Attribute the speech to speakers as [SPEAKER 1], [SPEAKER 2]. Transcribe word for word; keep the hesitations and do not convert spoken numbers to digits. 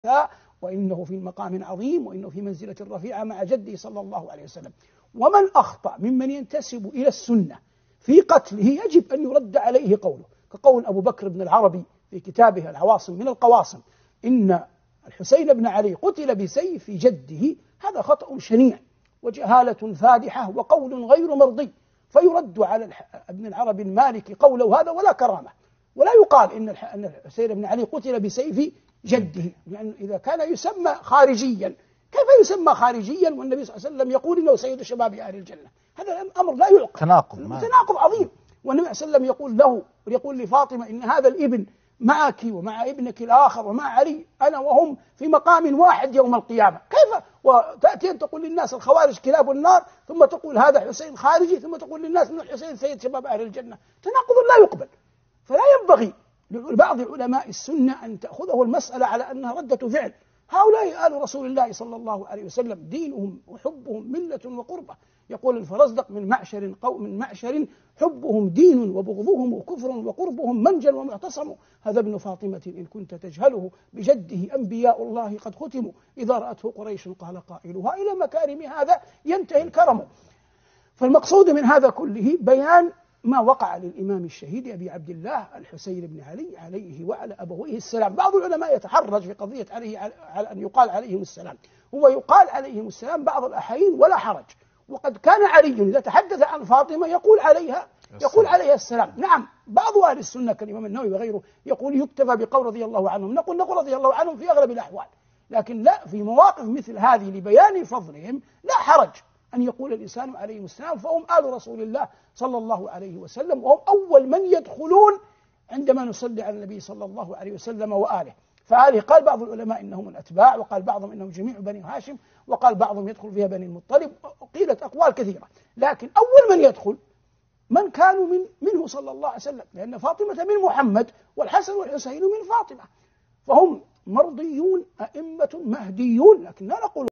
[SPEAKER 1] وإنه في مقام عظيم وإنه في منزلة رفيعة مع جده صلى الله عليه وسلم. ومن أخطأ ممن ينتسب إلى السنة في قتله يجب أن يرد عليه قوله، كقول أبو بكر بن العربي في كتابه العواصم من القواصم: إن الحسين بن علي قتل بسيف جده. هذا خطأ شنيع وجهالة فادحة وقول غير مرضي، فيرد على ابن العربي المالكي قوله هذا ولا كرامة، ولا يقال إن الحسين بن علي قتل بسيف جده، لأن إذا كان يسمى خارجيا كيف يسمى خارجيا والنبي صلى الله عليه وسلم يقول إنه سيد شباب أهل الجنة؟ هذا أمر لا يعقل،
[SPEAKER 2] تناقض
[SPEAKER 1] تناقض عظيم. والنبي صلى الله عليه وسلم يقول له ويقول لفاطمة: إن هذا الابن معك ومع ابنك الآخر ومع علي أنا وهم في مقام واحد يوم القيامة. كيف وتأتي أن تقول للناس الخوارج كلاب النار، ثم تقول هذا حسين خارجي، ثم تقول للناس إن الحسين سيد شباب أهل الجنة؟ تناقض لا يقبل. فلا ينبغي لبعض علماء السنة أن تأخذه المسألة على أنها ردة فعل. هؤلاء آل رسول الله صلى الله عليه وسلم دينهم وحبهم ملة وقربة. يقول الفرزدق: من معشر قوم من معشر حبهم دين وبغضهم كفر وقربهم منجل ومعتصم. هذا ابن فاطمة إن كنت تجهله بجده أنبياء الله قد ختموا. إذا رأته قريش قال قائلها إلى مكارم هذا ينتهي الكرم. فالمقصود من هذا كله بيان ما وقع للإمام الشهيد أبي عبد الله الحسين بن علي عليه وعلى أبويه السلام. بعض العلماء يتحرج في قضية عليه على أن يقال عليهم السلام. هو يقال عليهم السلام بعض الأحيان ولا حرج، وقد كان علي إذا تحدث عن فاطمة يقول عليها يقول عليها السلام. نعم، بعض أهل السنة كالإمام النووي وغيره يقول يكتفى بقول رضي الله عنهم. نقول نقول رضي الله عنهم في أغلب الأحوال، لكن لا في مواقف مثل هذه لبيان فضلهم لا حرج أن يقول الإنسان عليهم السلام، فهم آل رسول الله صلى الله عليه وسلم، وهم أول من يدخلون عندما نصلي على النبي صلى الله عليه وسلم وآله. فآله قال بعض العلماء إنهم الأتباع، وقال بعضهم إنهم جميع بني هاشم، وقال بعضهم يدخل فيها بني المطلب، وقيلت أقوال كثيرة، لكن أول من يدخل من كانوا من منه صلى الله عليه وسلم، لأن فاطمة من محمد والحسن والحسين من فاطمة، فهم مرضيون أئمة مهديون. لكن لا نقول